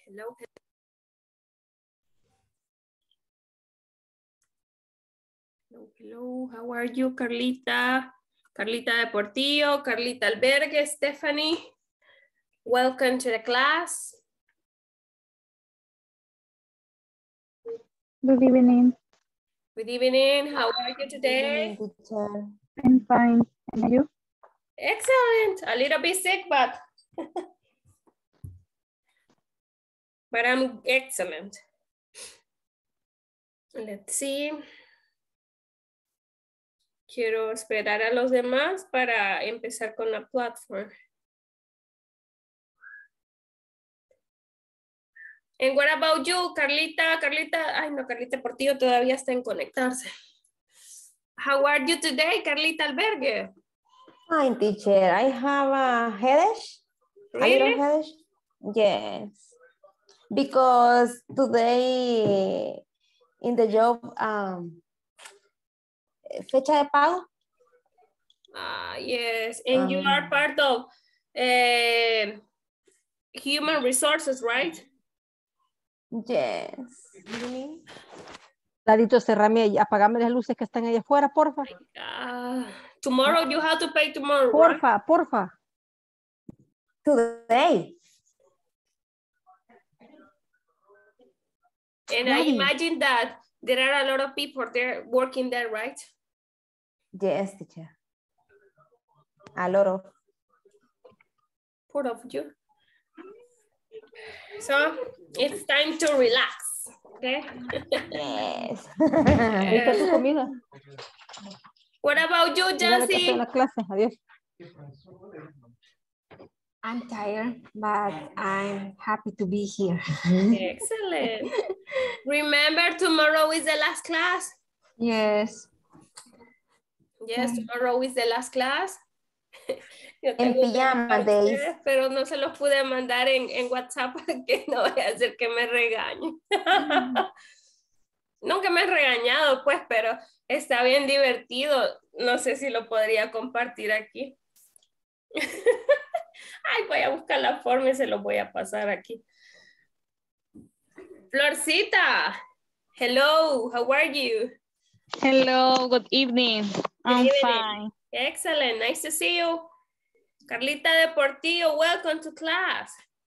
Hello. Hello, hello. How are you, Carlita? Carlita de Portillo, Carlita Albergue, Stephanie. Welcome to the class. Good evening. Good evening. How are you today? Good evening, teacher. I'm fine. And you? Excellent. A little bit sick, but I'm excellent. Let's see. Quiero esperar a los demás para empezar con la platform. And what about you, Carlita? Ay no, Carlita Portillo todavía está en conectarse. How are you today, Carlita Albergue? Fine, teacher. I have a headache. Really? A little headache. Yes. Because today in the job, fecha de pago. Yes. And you are part of human resources, right? Yes. Ladito, cerrame y apagame las luces que están allá afuera, porfa. Tomorrow you have to pay tomorrow, right? Porfa, porfa. Today. And I imagine that there are a lot of people there working there, right? Yes, teacher. A lot of. Part of you. So it's time to relax, okay? Yes. Ahí está tu comida. What about you, Mira que estoy en Jessie? la clase. Adiós. I'm tired, but I'm happy to be here. Excellent. Remember, tomorrow is the last class. Yes. Yes, tomorrow is the last class. Yo En tengo pijama para days. ustedes, pero no se los pude mandar en WhatsApp porque no voy a hacer que me regañen. Nunca me han regañado, pues, pero está bien divertido. No sé si lo podría compartir aquí. Ay, voy a buscar la forma y se lo voy a pasar aquí. Florcita, hello, how are you? Hello, good evening. I'm Good evening. fine. Excellent, nice to see you. Carlita de Portillo, welcome to class.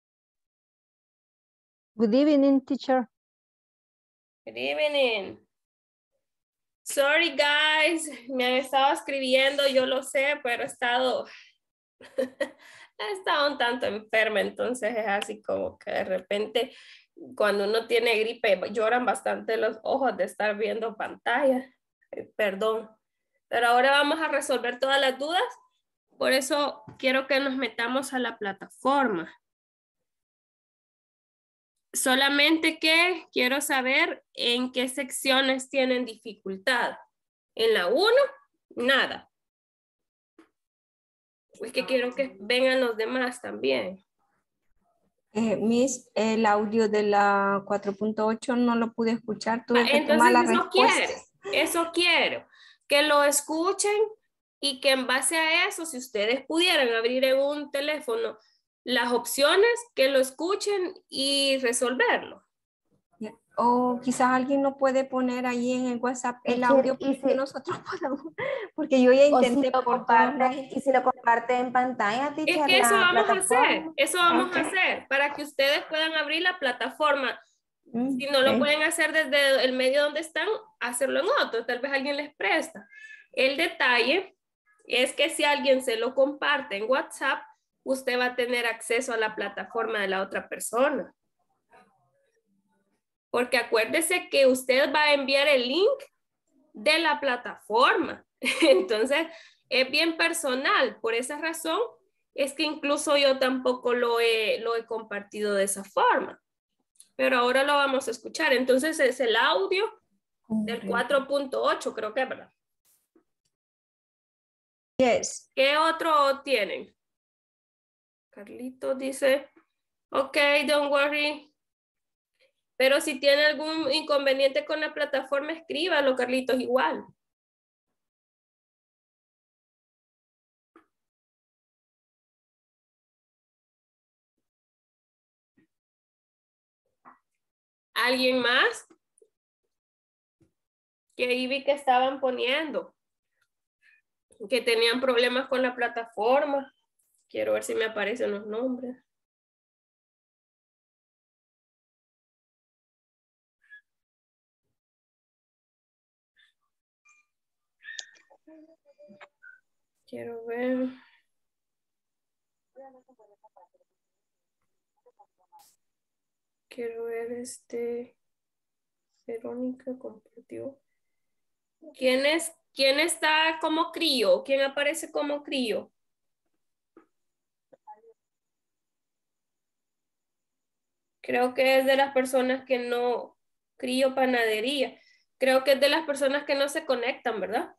Good evening, teacher. Good evening. Sorry, guys, me han estado escribiendo, yo lo sé, pero he estado un tanto enferma, entonces es así como que de repente cuando uno tiene gripe lloran bastante los ojos de estar viendo pantalla. Perdón, pero ahora vamos a resolver todas las dudas, por eso quiero que nos metamos a la plataforma. Solamente que quiero saber en qué secciones tienen dificultad. En la 1, nada. Es que quiero que vengan los demás también. Miss, el audio de la 4.8 no lo pude escuchar. Tuve que tomar Entonces la respuesta. eso quiero. Que lo escuchen y que en base a eso, si ustedes pudieran abrir en un teléfono las opciones, que lo escuchen y resolverlo. O quizás alguien no puede poner ahí en el WhatsApp el Teacher, audio y porque si- nosotros podemos, porque yo ya O si intenté lo por todos lados. comparte, y si lo comparte en pantalla, Es teacher, que eso la vamos a hacer, plataforma. eso vamos Ok. a hacer, para que ustedes puedan abrir la plataforma. Si no Ok. lo pueden hacer desde el medio donde están, hacerlo en otro, tal vez alguien les presta. El detalle es que si alguien se lo comparte en WhatsApp, usted va a tener acceso a la plataforma de la otra persona. Porque acuérdese que usted va a enviar el link de la plataforma. Entonces, es bien personal. Por esa razón, es que incluso yo tampoco lo he compartido de esa forma. Pero ahora lo vamos a escuchar. Entonces, es el audio del 4.8, creo que es verdad. Yes. ¿Qué otro tienen? Carlito dice, ok, don't worry. Pero si tiene algún inconveniente con la plataforma, escríbalo, Carlitos, igual. ¿Alguien más? Que ahí vi que estaban poniendo. Que tenían problemas con la plataforma. Quiero ver si me aparecen los nombres. Quiero ver. Quiero ver Verónica compartió. ¿Quién está como crío? ¿Quién aparece como crío? Creo que es de las personas que no, crío panadería. Creo que es de las personas que no se conectan, ¿verdad?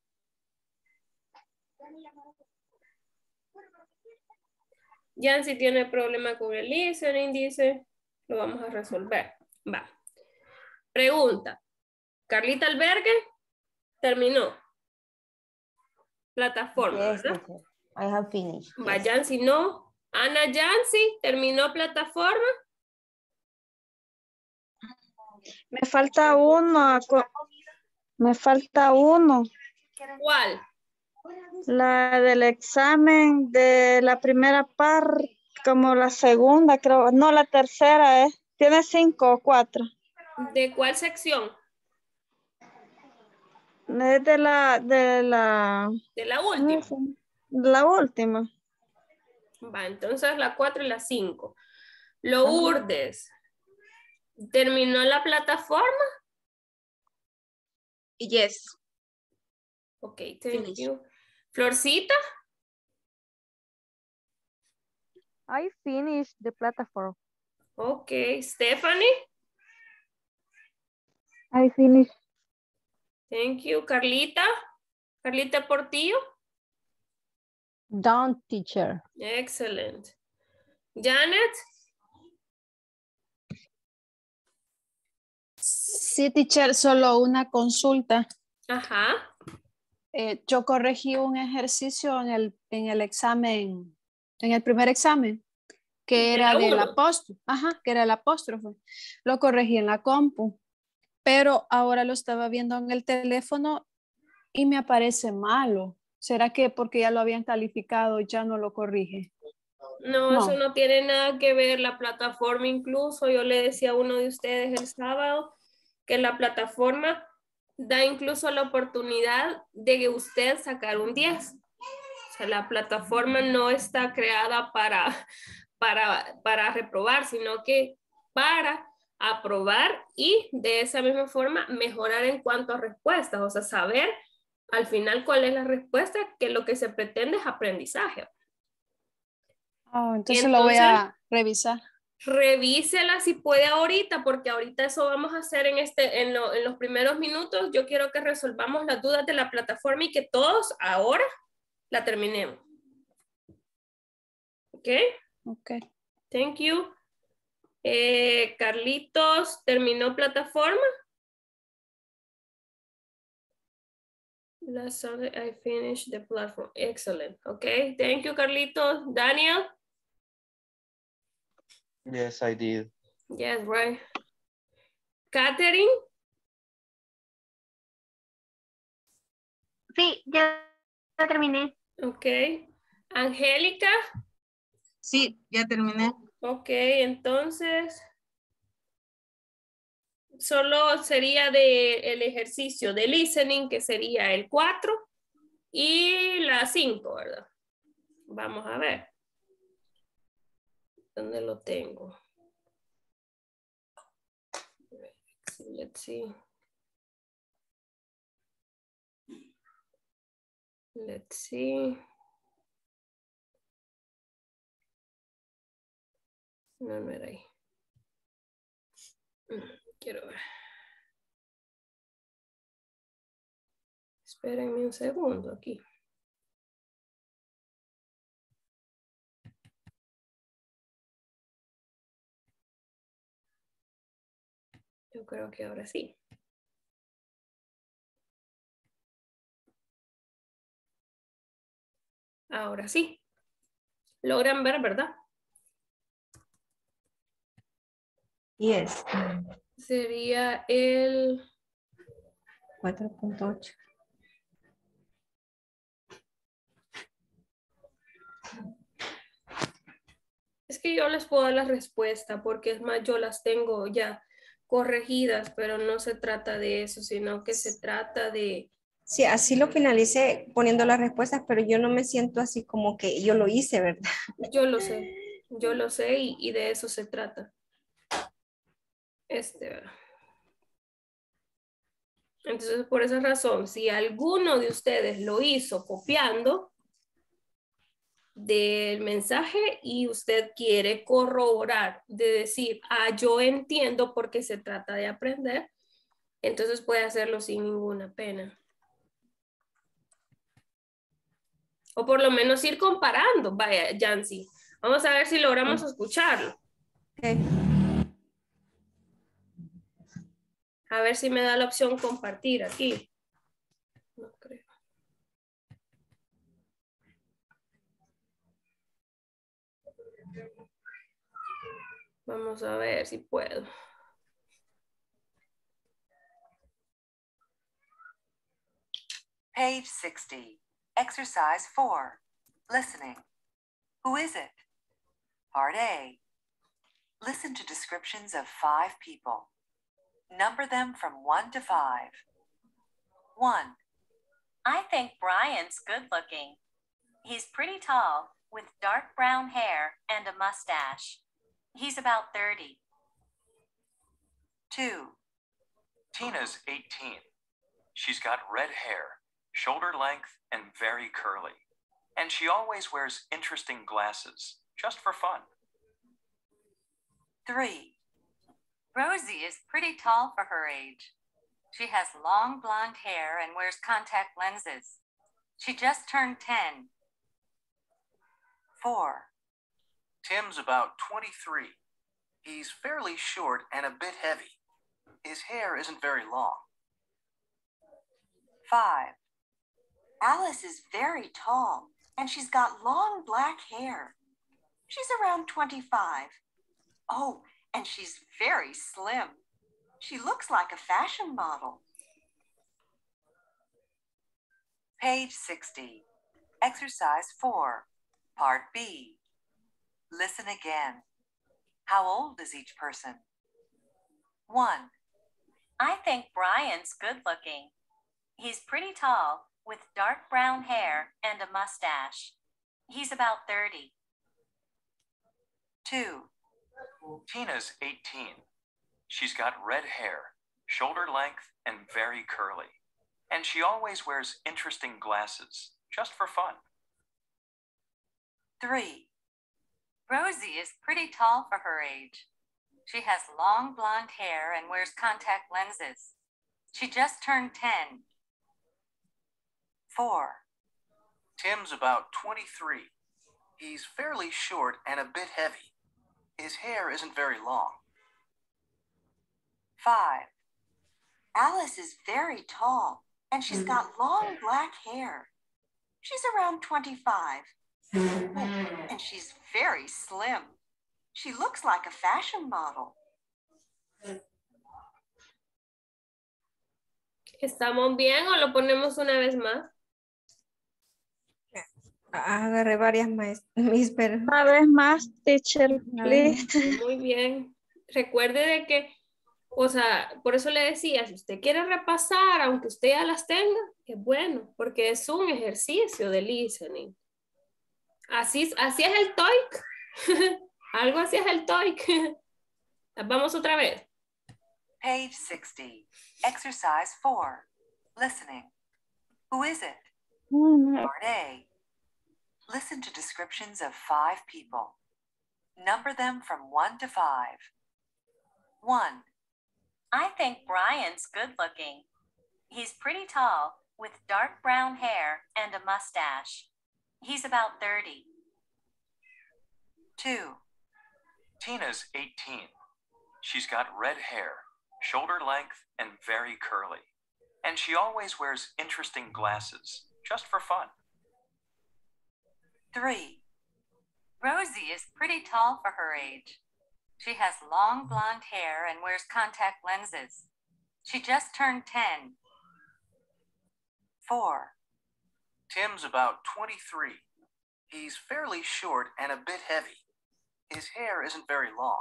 Yancy tiene problema con el listening, dice. Lo vamos a resolver. Va. Pregunta. Carlita Albergue terminó. Plataforma, Yes, ¿verdad? teacher. I have finished. Va, Yes. Yancy no. Ana Yancy terminó plataforma. Me falta uno. Me falta uno. ¿Cuál? La del examen de la primera parte, como la segunda, creo. No, la tercera, Tiene 5 o 4. ¿De cuál sección? Es de la De la última. la última. Va, entonces la 4 y la 5. Lourdes. ¿Terminó la plataforma? Yes. Ok, thank Finish. you. Florcita. I finished the platform. Ok, Stephanie. I finished. Thank you. Carlita. Carlita Portillo. Done, teacher. Excellent. Janet. Sí, teacher, solo una consulta. Ajá. Yo corregí un ejercicio en el examen, en el primer examen, que De era la del uno. apóstrofe. Ajá, que era el apóstrofe. Lo corregí en la compu, pero ahora lo estaba viendo en el teléfono y me aparece malo. ¿Será que porque ya lo habían calificado ya no lo corrige? No, No. eso no tiene nada que ver. La plataforma incluso, yo le decía a uno de ustedes el sábado que la plataforma da incluso la oportunidad de usted sacar un 10. O sea, la plataforma no está creada para reprobar, sino que para aprobar y de esa misma forma mejorar en cuanto a respuestas, o sea, saber al final cuál es la respuesta, que lo que se pretende es aprendizaje. Entonces lo voy a revisar. Revísela si puede ahorita, porque ahorita eso vamos a hacer en los primeros minutos. Yo quiero que resolvamos las dudas de la plataforma y que todos ahora la terminemos. ¿Ok? Ok. Thank you. Carlitos, ¿terminó plataforma? Last Sunday I finished the platform. Excellent. Okay. Thank you, Carlitos. Daniel? Yes, I did. Yes, right. Catherine? Sí, ya terminé. Ok. Angélica? Sí, ya terminé. Ok, entonces solo sería el ejercicio de listening, que sería el 4 y la 5, ¿verdad? Vamos a ver. ¿Dónde lo tengo? Let's see. Let's see. No, no era ahí. Quiero ver. Espérenme un segundo aquí. Yo creo que ahora sí. Ahora sí. Logran ver, ¿verdad? Yes. Sería el 4.8. Es que yo les puedo dar la respuesta porque es más, yo las tengo ya corregidas, pero no se trata de eso, sino que se trata de... Sí, así lo finalicé poniendo las respuestas, pero yo no me siento así como que yo lo hice, ¿verdad? Yo lo sé y de eso se trata. Entonces, por esa razón, si alguno de ustedes lo hizo copiando del mensaje y usted quiere corroborar, de decir, yo entiendo porque se trata de aprender, entonces puede hacerlo sin ninguna pena. O por lo menos ir comparando. Vaya, Yancy, vamos a ver si logramos escucharlo. Okay. A ver si me da la opción compartir aquí. No creo. Vamos a ver si puedo. Page 60, exercise 4, listening. Who is it? Part A. Listen to descriptions of 5 people. Number them from 1 to 5. 1. I think Brian's good looking. He's pretty tall, with dark brown hair and a mustache. He's about 30. 2. Tina's 18. She's got red hair, shoulder length, and very curly. And she always wears interesting glasses, just for fun. 3. Rosie is pretty tall for her age. She has long blonde hair and wears contact lenses. She just turned 10. 4. Tim's about 23. He's fairly short and a bit heavy. His hair isn't very long. 5. Alice is very tall, and she's got long black hair. She's around 25. Oh, and she's very slim. She looks like a fashion model. Page 60, exercise 4, part B. Listen again. How old is each person? 1. I think Brian's good looking. He's pretty tall, with dark brown hair and a mustache. He's about 30. 2. Tina's 18. She's got red hair, shoulder length, and very curly. And she always wears interesting glasses, just for fun. 3. Rosie is pretty tall for her age. She has long blonde hair and wears contact lenses. She just turned 10. 4. Tim's about 23. He's fairly short and a bit heavy. His hair isn't very long. 5. Alice is very tall, and she's got long black hair. She's around 25. Oh, and she's very slim. She looks like a fashion model. ¿Estamos bien o lo ponemos una vez más? Agarré varias mis, pero... Una vez más, teacher, please. Muy bien. Recuerde de que, o sea, por eso le decía, si usted quiere repasar, aunque usted ya las tenga, es bueno, porque es un ejercicio de listening. Así es el TOEIC. Algo así es el TOEIC. Vamos otra vez. Page 60, exercise 4, listening. Who is it? Part A. Listen to descriptions of 5 people. Number them from 1 to 5. 1. I think Brian's good looking. He's pretty tall, with dark brown hair and a mustache. He's about 30. 2. Tina's 18. She's got red hair, shoulder length, and very curly. And she always wears interesting glasses, just for fun. 3. Rosie is pretty tall for her age. She has long blonde hair and wears contact lenses. She just turned 10. 4. Tim's about 23. He's fairly short and a bit heavy. His hair isn't very long.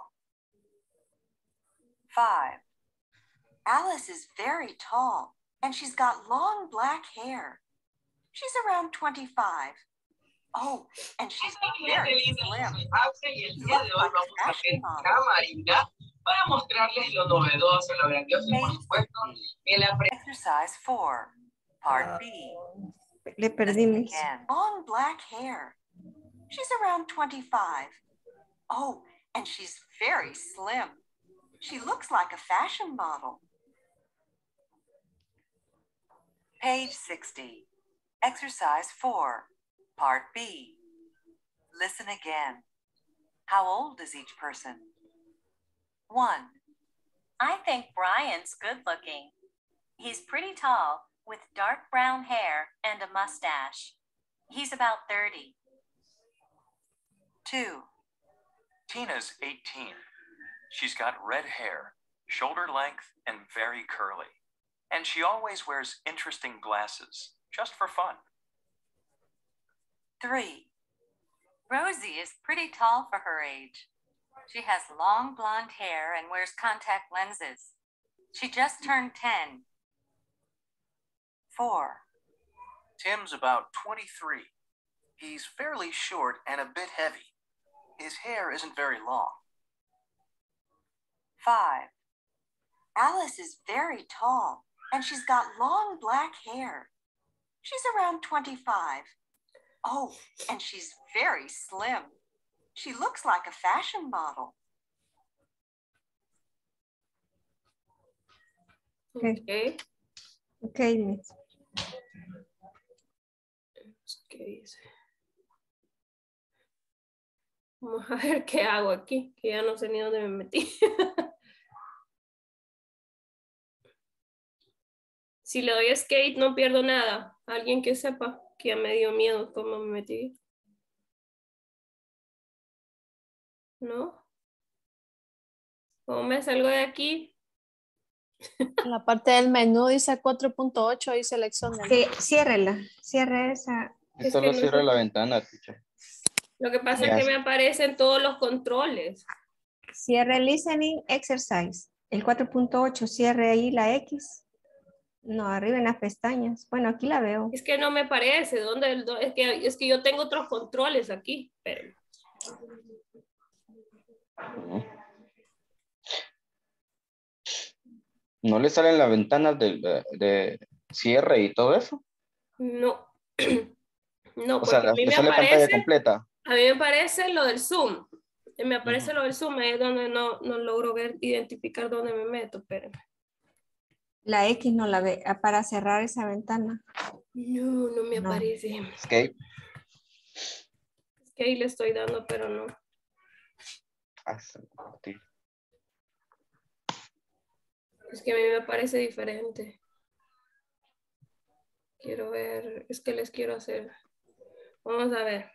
5. Alice is very tall and she's got long black hair. She's around 25. Oh, and she's very slim. She looks like a fashion model. Para mostrarles lo novedoso, lo grandioso y por supuesto Exercise 4, Part B. Le perdí mis. Long black hair. She's around 25. Oh, and she's very slim. She looks like a fashion model. Page 60. Exercise 4, Part B. Listen again. How old is each person? 1. I think Brian's good looking. He's pretty tall with dark brown hair and a mustache. He's about 30. 2. Tina's 18. She's got red hair, shoulder length, and very curly. And she always wears interesting glasses, just for fun. 3. Rosie is pretty tall for her age. She has long blonde hair and wears contact lenses. She just turned 10. 4. Tim's about 23. He's fairly short and a bit heavy. His hair isn't very long. 5. Alice is very tall and she's got long black hair. She's around 25. Oh, and she's very slim. She looks like a fashion model. Okay. Okay, miss. ¿Qué dice? Vamos a ver qué hago aquí, que ya no sé ni dónde me metí. Si le doy escape no pierdo nada. Alguien que sepa, que ya me dio miedo cómo me metí. ¿No? ¿Cómo me salgo de aquí? En la parte del menú dice 4.8 y selecciona. Sí, ciérrela, cierre esa. Es Solo que no cierra sé. la ventana, teacher. Lo que pasa Ya. es que me aparecen todos los controles. Cierre listening exercise. El 4.8, cierre ahí la X. No, arriba en las pestañas. Bueno, aquí la veo. Es que no me parece. Es que yo tengo otros controles aquí. Pero... ¿No le salen las ventanas de cierre y todo eso? No. No, O sea, porque a mí le me sale pantalla aparece, completa. a mí me parece lo del Zoom. Me aparece lo del Zoom, ahí es donde no logro ver, identificar dónde me meto, pero... La X no la ve para cerrar esa ventana. No me aparece. Escape. Es que ahí le estoy dando, pero no. Es que a mí me parece diferente. Quiero ver, es que les quiero hacer. Vamos a ver.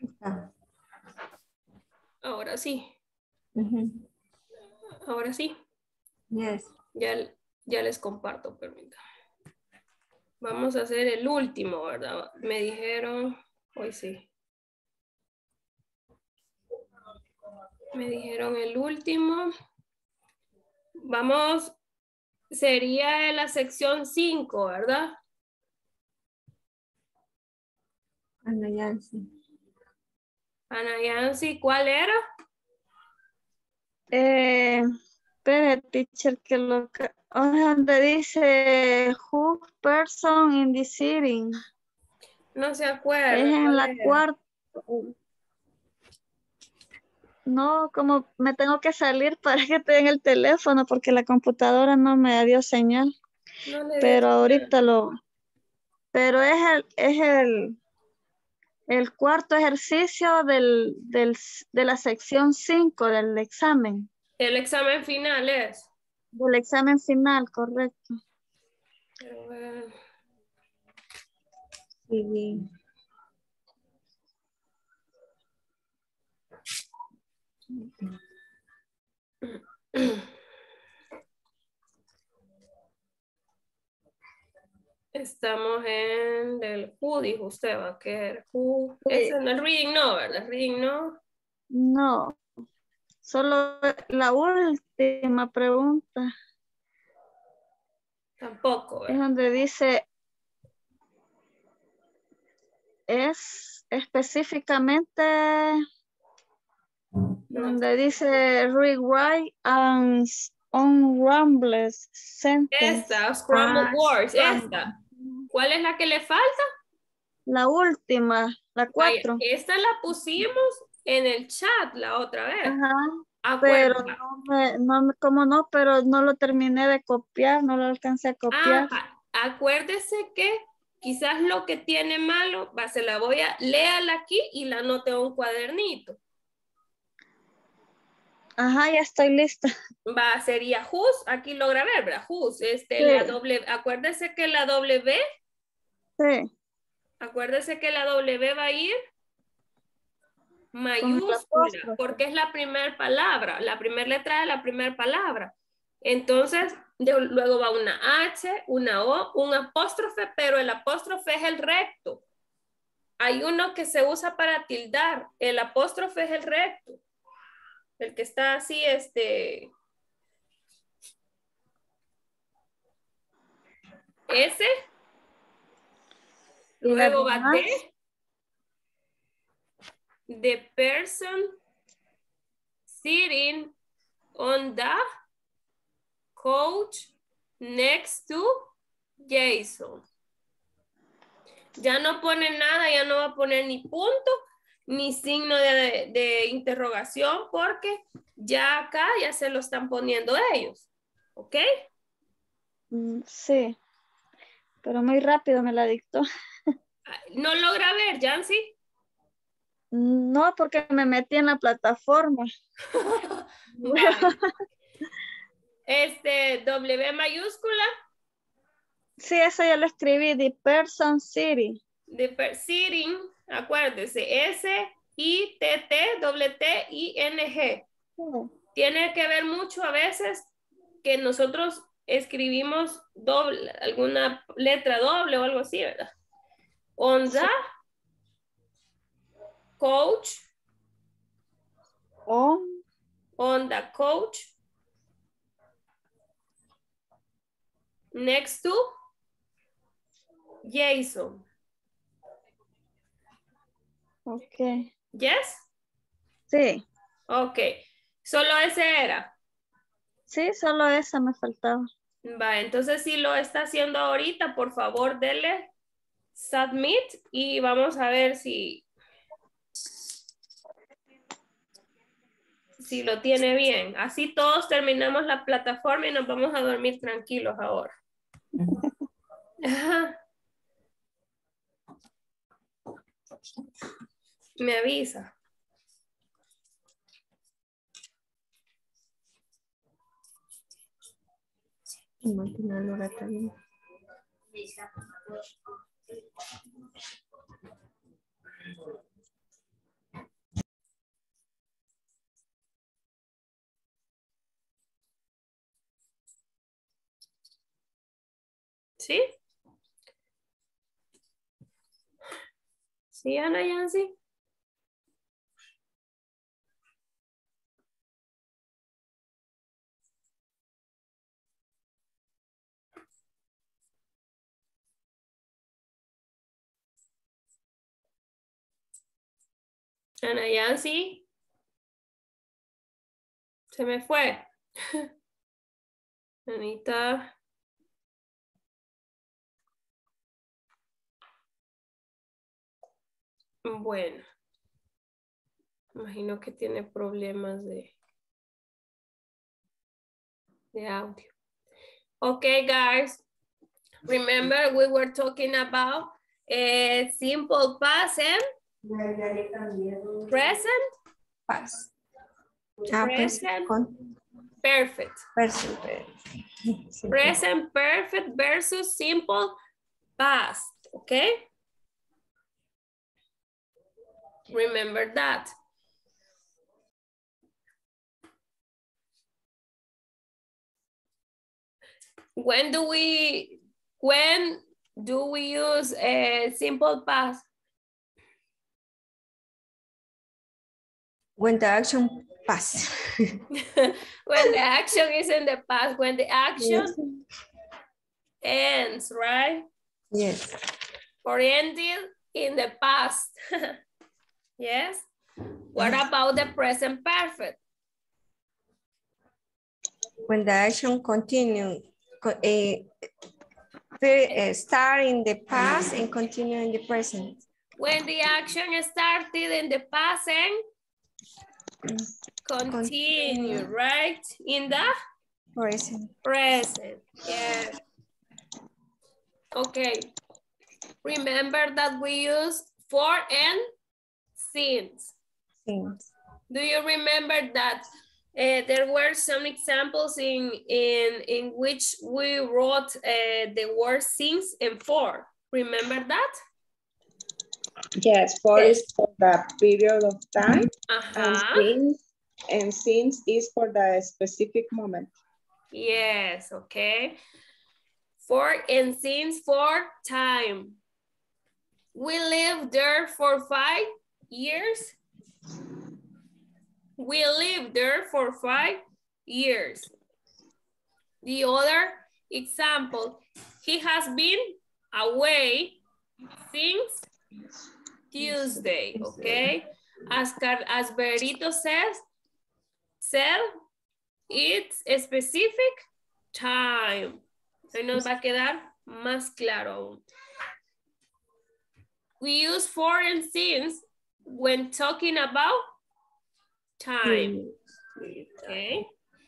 Ahora sí. Ahora sí. Yes. Ya les comparto, permítanme. Vamos a hacer el último, ¿verdad? Me dijeron, hoy sí. Me dijeron el último. Vamos, sería en la sección 5, ¿verdad? Ana Yancy. Ana Yancy, ¿cuál era? Espere, teacher, que lo que... donde dice who person in the sitting. No se acuerda. Es en ¿cuál la era? cuarta. No, como me tengo que salir para que esté en el teléfono porque la computadora no me dio señal. No le dio Pero señal. ahorita pero es el cuarto ejercicio de la sección 5 del examen. El examen final es. Del examen final, correcto. Quiero ver. Sí. Estamos en el who, dijo usted, va a querer who. Ese no es reading, no, ¿verdad? Reading, no. No, solo la última pregunta. Tampoco, Es ¿verdad? donde dice, es específicamente, donde dice rewrite and unrambles sentence. Esta, scrambled words, esta. ¿Cuál es la que le falta? La última, la Vaya, 4. esta la pusimos en el chat la otra vez. Ajá, pero como no, pero no lo terminé de copiar, no lo alcancé a copiar. Acuérdese que quizás lo que tiene malo, se la voy a, léala aquí y la anote en un cuadernito. Ajá, ya estoy lista. Sería whose, aquí lo grabé, ¿verdad? Whose, Sí. la doble, acuérdese que la W, sí. Acuérdese que la W va a ir mayúscula, porque es la primera palabra, la primera letra de la primera palabra. Entonces, luego va una H, una O, un apóstrofe, pero el apóstrofe es el recto. Hay uno que se usa para tildar, el apóstrofe es el recto. El que está así, S. Luego va D. The person sitting on the couch next to Jason. Ya no pone nada, ya no va a poner ni punto, ni signo de interrogación, porque ya acá ya se lo están poniendo ellos. ¿Ok? Sí, pero muy rápido me la dictó. ¿No logra ver, Yancy? No, porque me metí en la plataforma. W mayúscula. Sí, eso ya lo escribí, the person sitting. Sitting, acuérdese, S-I-T-T-T-I-N-G. Tiene que ver mucho a veces que nosotros escribimos doble, alguna letra doble o algo así, ¿verdad? On the couch. On the couch. Next to Jason. Ok. Yes? Sí. Ok. Solo ese era. Sí, solo esa me faltaba. Va, entonces si lo está haciendo ahorita, por favor, dele submit y vamos a ver si lo tiene bien. Así todos terminamos la plataforma y nos vamos a dormir tranquilos ahora. Me avisa. ¿Sí? ¿Sí, Ana Yancy? Ana Yancy. Se me fue. Anita. Bueno. Imagino que tiene problemas de audio. Okay, guys. Remember we were talking about simple past and present? Past. Present perfect. Present perfect versus simple past. Okay? Remember that. When do we use a simple past? When the action pass. When the action is in the past, when the action Yes. ends, right? Yes. Or ended in the past. Yes. What about the present perfect? When the action continue, start in the past and continue in the present. When the action started in the past and continue, right? In the present. Present, yeah. Okay. Remember that we use for and since. Since. Do you remember that there were some examples in which we wrote the word since and for? Remember that? Yes, for is for the period of time, Uh-huh. and since is for the specific moment. Yes, okay. For and since for time. We lived there for 5 years. We lived there for 5 years. The other example, he has been away since Tuesday, okay? As Berito said, it's a specific time. Hoy nos va a quedar más claro aún. We use for and since when talking about time. Okay.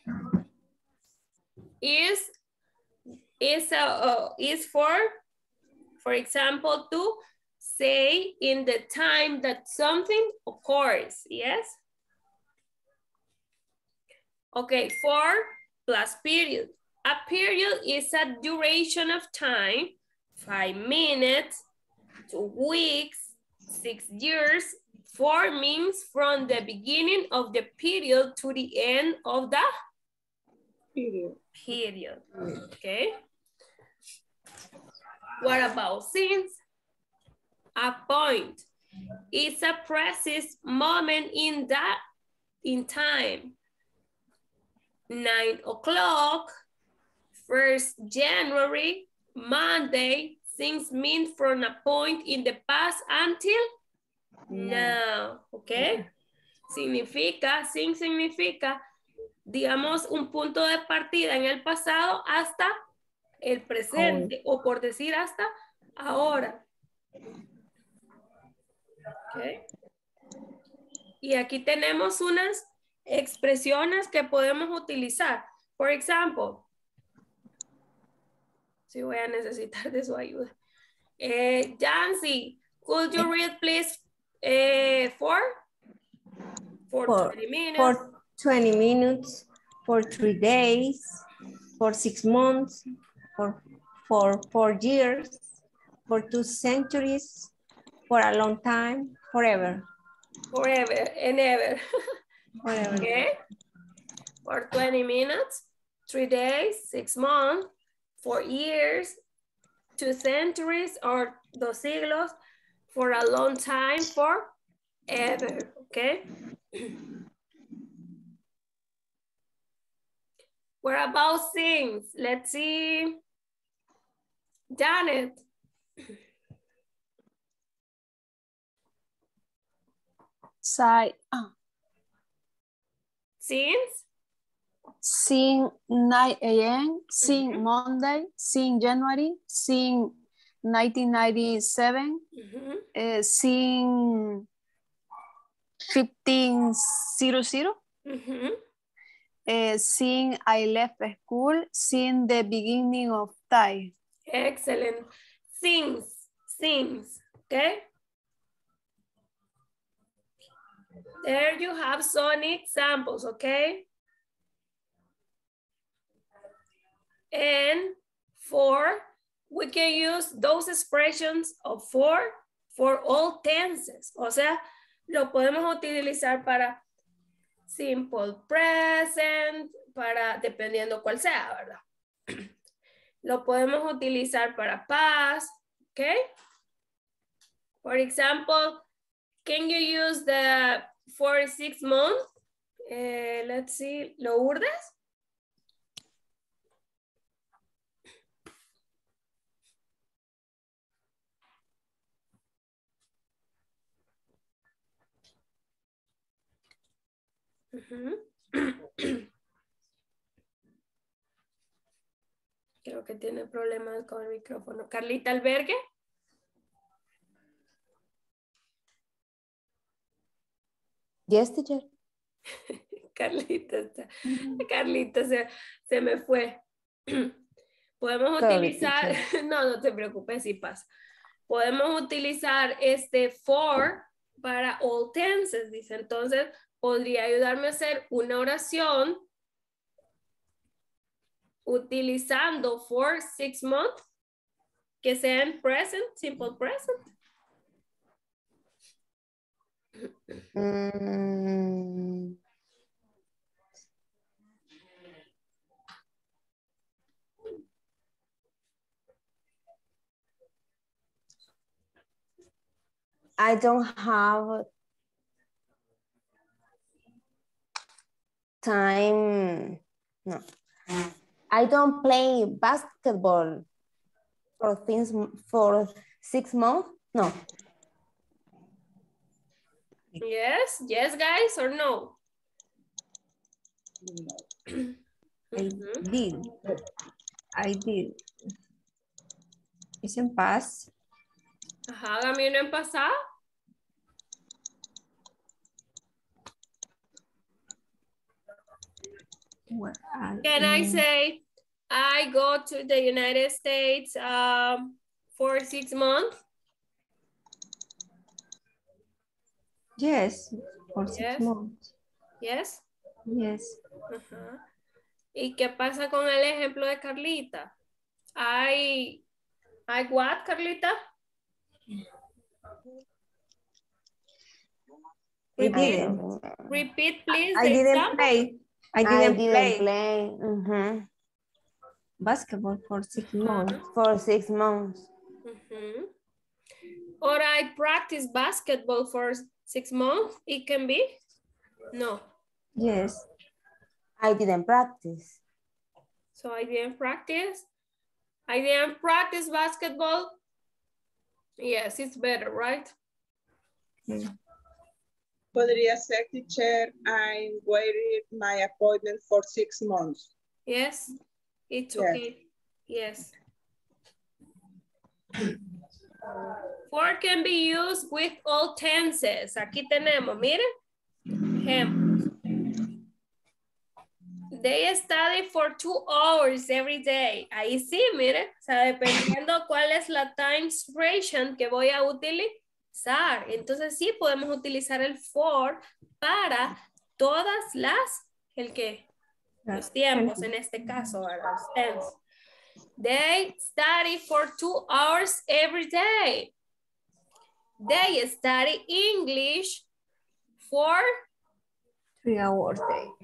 Is for example, to say in the time that something occurs, yes? Okay, for plus period. A period is a duration of time, 5 minutes, 2 weeks, 6 years. 4 means from the beginning of the period to the end of the period. Okay. What about since? A point. It's a precise moment in time. 9 o'clock, 1st January, Monday. Since means from a point in the past until now, ¿ok? Significa, sin significa, digamos, un punto de partida en el pasado hasta el presente, o por decir hasta ahora. ¿Ok? Y aquí tenemos unas expresiones que podemos utilizar. Por ejemplo, si voy a necesitar de su ayuda. Jancy, could you read please for 20 minutes? For 20 minutes, for 3 days, for 6 months, for 4 years, for 2 centuries, for a long time, forever. Forever and ever. Forever. Okay. For 20 minutes, 3 days, 6 months, 4 years, 2 centuries or 2 siglos, for a long time, forever, okay? What about things? Let's see. Janet. Since? Since 9 a.m., since Monday, since January, since 1997, since 1500, since I left school, since the beginning of time. Excellent. Since, okay? There you have some examples, okay? And for, we can use those expressions of for all tenses. O sea, lo podemos utilizar para simple present, para dependiendo cuál sea, ¿verdad? Lo podemos utilizar para past, okay? For example, can you use the for 6 months? Let's see, Lourdes? Creo que tiene problemas con el micrófono. Carlita Albergue. Yes, teacher. Carlita se me fue. Podemos Sorry, utilizar, teacher. no te preocupes si pasa. Podemos utilizar este for para all tenses, dice. Entonces, podría ayudarme a hacer una oración utilizando for 6 months que sea en present, simple present. I don't have time. No. I don't play basketball for 6 months. No. Yes, guys, or no? I did. ¿Es en paz? Ajá, hágame uno en pasado. Can I say, I go to the United States for 6 months? Yes, for 6 months. Yes. Yes. Ajá. ¿Y qué pasa con el ejemplo de Carlita? I what, Carlita? Repeat, please. I didn't play. I didn't play. Basketball for 6 months. For 6 months. Or I practice basketball for 6 months. It can be? No. Yes. I didn't practice. So I didn't practice. I didn't practice basketball. Yes, it's better, right? Podría ser, teacher, I waited my appointment for 6 months. Yes, it's okay. Yes. For can be used with all tenses. Aquí tenemos, miren. Ejemplos. They study for 2 hours every day. Ahí sí, miren. O sea, dependiendo cuál es la time duration que voy a utilizar. Entonces sí podemos utilizar el for para todas las, los tiempos en este caso, ¿verdad? Los tense. They study for 2 hours every day. They study English for 3 hours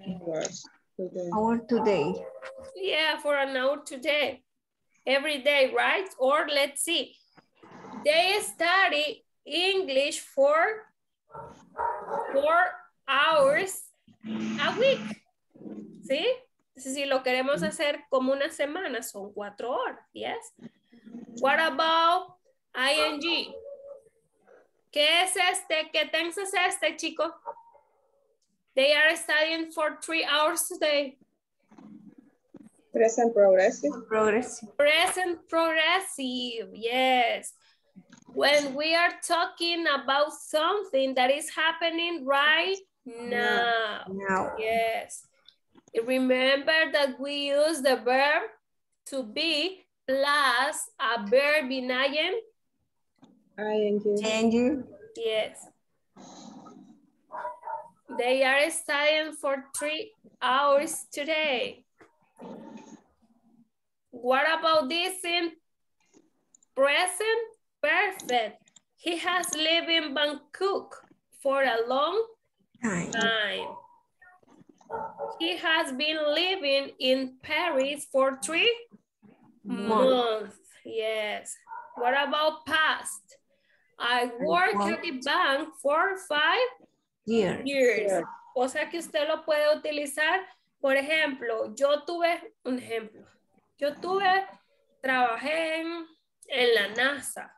today. Yeah, for an hour today. Every day, right? Or let's see. They study English for 4 hours a week. ¿Sí? Si lo queremos hacer como una semana, son 4 horas. Yes. What about ing? ¿Qué es este? ¿Qué tense es este, chicos? They are studying for 3 hours today. Present progressive. Present progressive, yes. When we are talking about something that is happening right now. Yes. Remember that we use the verb to be plus a verb in ing. Yes. They are studying for 3 hours today. What about this in present perfect? He has lived in Bangkok for a long time. He has been living in Paris for 3 Month. Yes. What about past? I work at the bank for 5 years. O sea que usted lo puede utilizar, por ejemplo, trabajé en la NASA.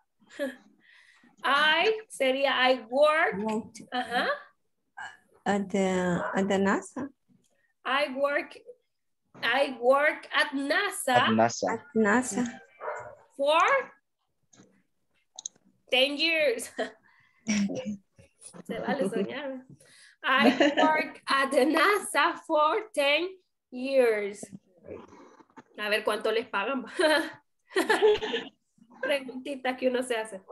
I worked at the NASA. I work at NASA. For 10 years. Se vale soñar. I work at the NASA for 10 years. A ver cuánto les pagan. Preguntita que uno se hace.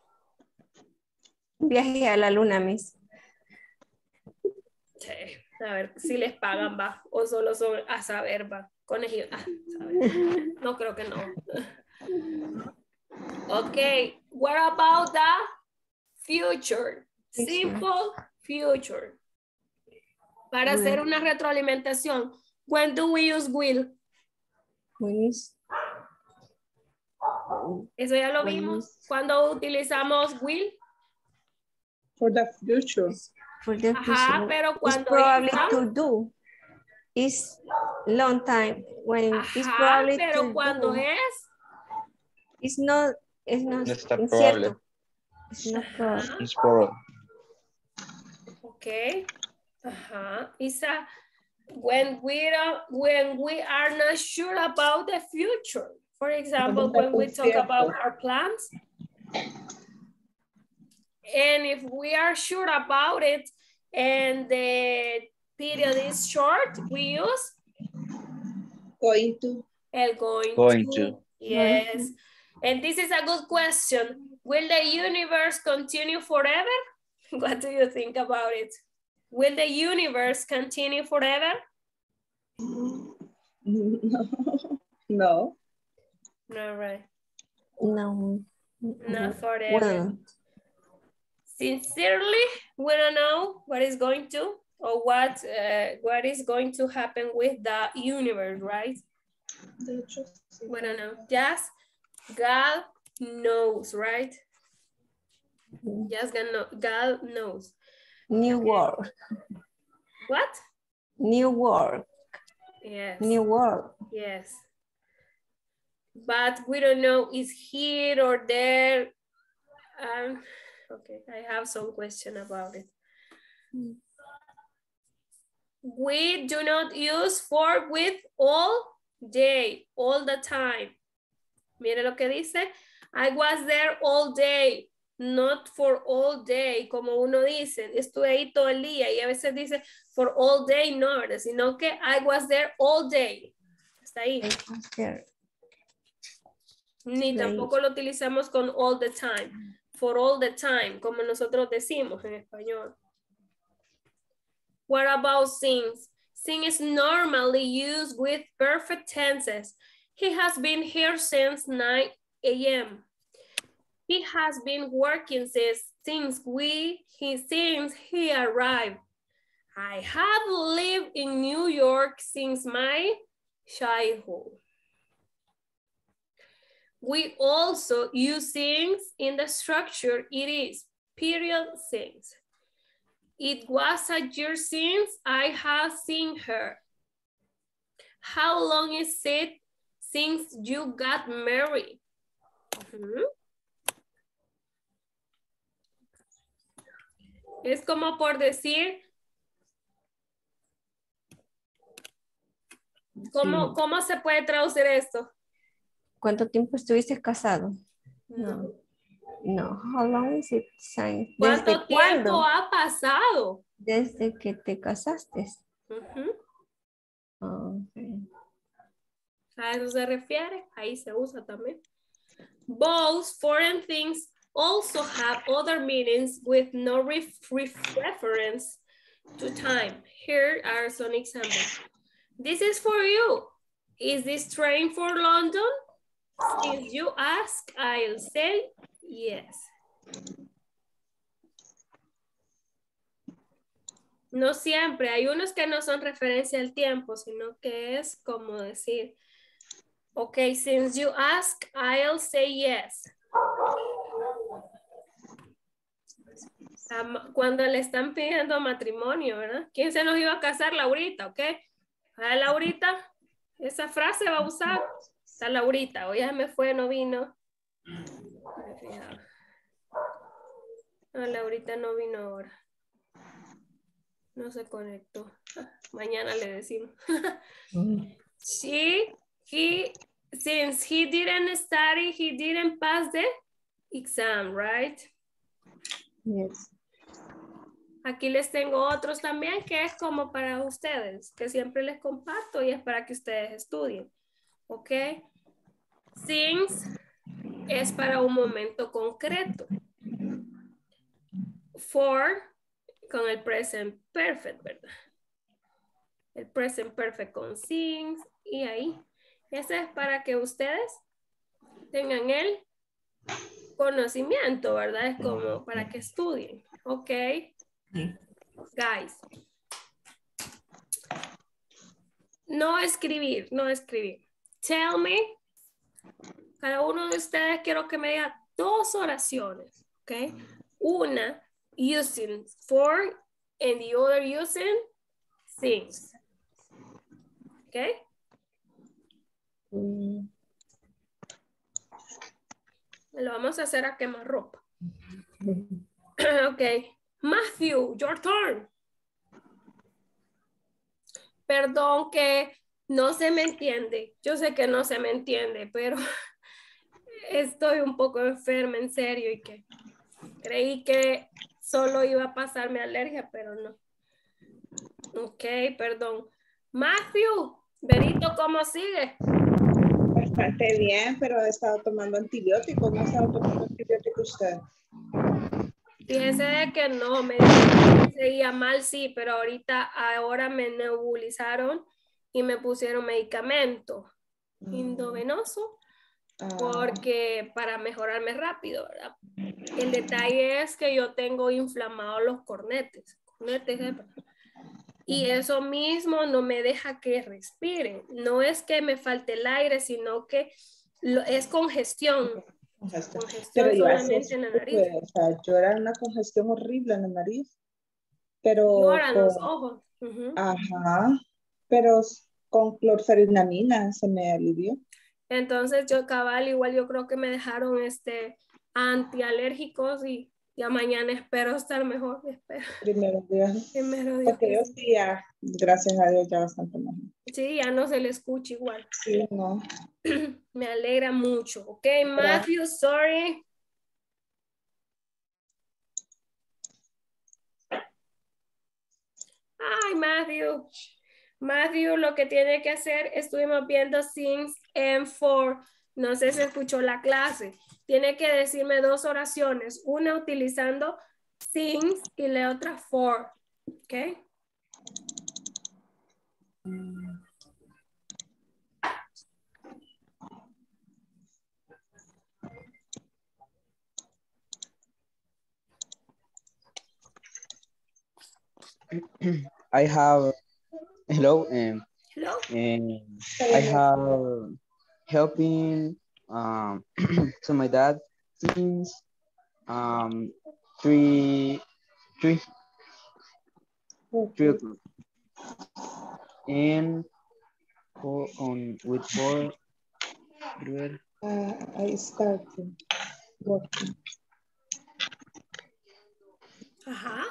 Viaje a la luna, Miss. Sí. A ver si les pagan, va. O solo son a saber, va. Conejillo. Saber. No creo que no. Okay. What about the future? Simple future. Para hacer una retroalimentación. When do we use will? Eso ya lo vimos. ¿Cuándo utilizamos will? For the future. For the future. Ajá, pero cuando it's probably to do. It's long time. When it's probably pero to cuando do. Es No está probable. It's not probable. It's probable. Okay. It's when we are not sure about the future. For example, when we talk about our plans. And if we are sure about it and the period is short, we use going to. Going to. Yes. And this is a good question. Will the universe continue forever? What do you think about it? Will the universe continue forever? No. No, right. No. Not forever. Well. Sincerely, we don't know what is going to or what is going to happen with the universe, right? We don't know. Just God knows, right? Just God knows. New world. What? New world. Yes. New world. Yes. But we don't know is here or there. Okay, I have some question about it. We do not use for with all day, all the time. Mire lo que dice. I was there all day, not for all day, como uno dice. Estuve ahí todo el día y a veces dice for all day, no, sino que I was there all day. Hasta ahí. Ni tampoco lo utilizamos con all the time. For all the time, como nosotros decimos en español. What about since? Since is normally used with perfect tenses. He has been here since 9 a.m. He has been working since he arrived. I have lived in New York since my childhood. We also use since in the structure. It is period since. It was a year since I have seen her. How long is it since you got married? Es como por decir, ¿cómo se puede traducir esto? ¿Cuánto tiempo estuviste casado? No. No. How long is it since? ¿Cuánto tiempo ha pasado? Desde que te casaste. Okay. A eso se refiere. Ahí se usa también. Both foreign things also have other meanings with no reference to time. Here are some examples. This is for you. Is this train for London? If you ask, I'll say yes. No siempre. Hay unos que no son referencia al tiempo, sino que es como decir, Okay, since you ask, I'll say yes. Cuando le están pidiendo matrimonio, ¿verdad? ¿Quién se nos iba a casar? Laurita, ¿ok? A Laurita, esa frase va a usar. Está Laurita, hoy ya me fue, no vino. No, Laurita no vino ahora. No se conectó. Mañana le decimos. Since he didn't study, he didn't pass the exam, right? Yes. Aquí les tengo otros también que es como para ustedes, que siempre les comparto y es para que ustedes estudien. ¿Ok? Since es para un momento concreto. For con el present perfect, ¿verdad? El present perfect con since y ahí. Ese es para que ustedes tengan el conocimiento, ¿verdad? Es como para que estudien. ¿Ok? Guys. No escribir, no escribir. Tell me. Cada uno de ustedes quiero que me diga 2 oraciones. ¿Ok? Una using for and the other using since. ¿Ok? Lo vamos a hacer a quemarropa. Ok. Matthew, your turn. Perdón que no se me entiende. Yo sé que no se me entiende, pero estoy un poco enferma, en serio, y que creí que solo iba a pasarme alergia, pero no. Ok, perdón. Matthew, Berito, ¿cómo sigue? Bastante bien, pero he estado tomando antibióticos. ¿No ha estado tomando antibióticos usted? Fíjese de que no, me dijeron que seguía mal, sí, pero ahora me nebulizaron y me pusieron medicamento endovenoso porque para mejorarme rápido, ¿verdad? El detalle es que yo tengo inflamados los cornetes, y eso mismo no me deja que respire. No es que me falte el aire, sino que es congestión. Pero yo solamente en la nariz. O sea, yo era una congestión horrible en la nariz. Pero Lloran los ojos. Ajá, pero con clorferinamina se me alivió. Entonces yo igual yo creo que me dejaron antialérgicos y ya mañana espero estar mejor. Primero Dios. Porque yo sí, ya, gracias a Dios, ya bastante mejor. Sí, ya no se le escucha igual. Sí, no. Me alegra mucho. Ok, Matthew, sorry. Ay, Matthew. Matthew, lo que tiene que hacer, estuvimos viendo since and for. No sé si escuchó la clase. Tiene que decirme 2 oraciones. Una utilizando since y la otra for. ¿Ok? I have, hello, Hello. I have helping to my dad since 3 o'clock. And with 4, I started working. Ajá.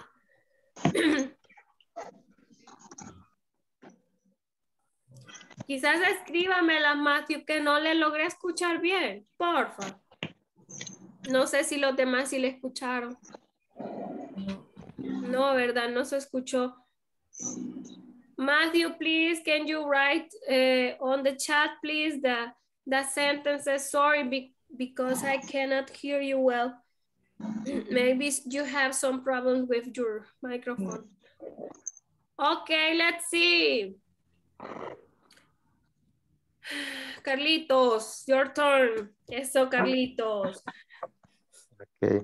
Quizás escríbamela, Matthew, que no le logré escuchar bien, porfa. No sé si los demás sí le escucharon. No, ¿verdad? No se escuchó. Matthew, please, can you write on the chat, please, the sentences? Sorry, because I cannot hear you well. Maybe you have some problems with your microphone. Okay, let's see. Carlitos, your turn. Eso, Carlitos. Okay.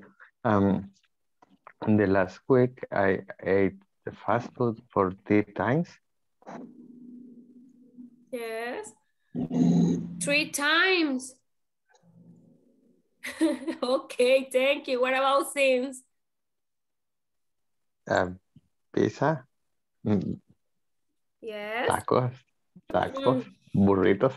In the last week, I ate the fast food for 3 times. Yes. 3 times. Okay, thank you. What about since? Pizza. Yes. Tacos, burritos,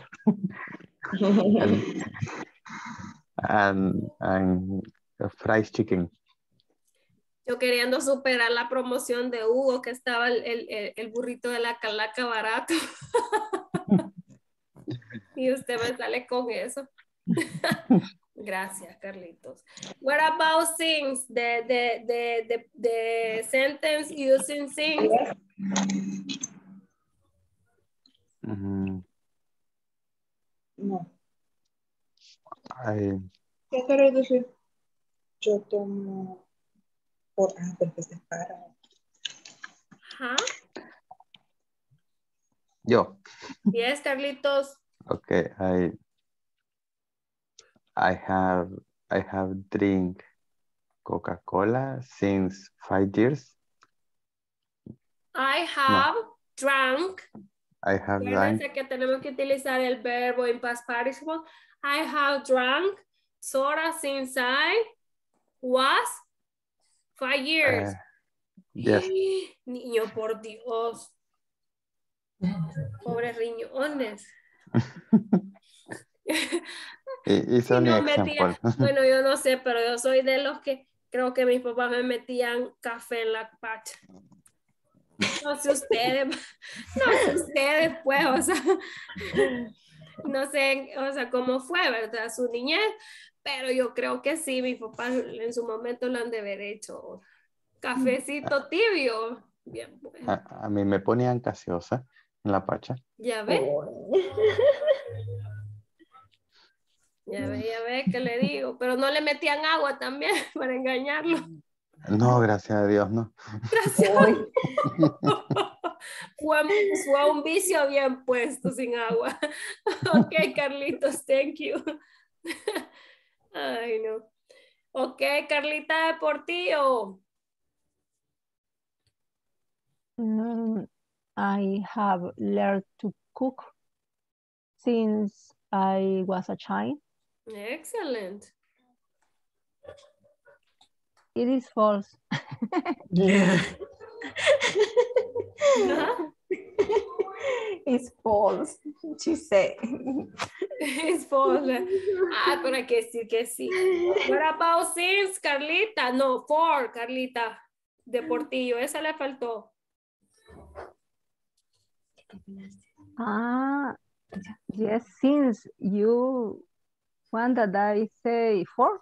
and fried chicken. Yo queriendo superar la promoción de Hugo, que estaba el burrito de la calaca barato. Y usted me sale con eso. Gracias, Carlitos. What about things? The sentence using things. No. ¿Qué querés decir? Yo tomo por porque se para. Huh? Yo. Yes, Carlitos. Okay, I have drink Coca-Cola since 5 years. I have drunk. I have drank. Acuérdense que tenemos que utilizar el verbo en past participle. I have drunk soda since I was 5 years. Yes. Niño, por Dios. Pobres riñones. It's only example. Bueno, yo no sé, pero yo soy de los que creo que mis papás me metían café en la pacha. No sé ustedes, pues, o sea, no sé, o sea, cómo fue, ¿verdad? Su niñez, pero yo creo que sí, mis papás en su momento lo han de haber hecho. Cafecito tibio. Bien, bueno. A mí me ponían gaseosa en la pacha. ¿Ya ve? Ya ve, ¿qué le digo? Pero no le metían agua también para engañarlo. No, gracias a Dios, no. Gracias a Dios. Fue un vicio bien puesto sin agua. Ok, Carlitos, thank you. Ay, no. Ok, Carlita Deportillo. I have learned to cook since I was a child. Excellent. It is false. Yeah. It's false, she said. It's false. Ah, pero hay que decir que sí. What about since, Carlita? No, for, Carlita. Deportillo, esa le faltó. Yes, since you want that I say for.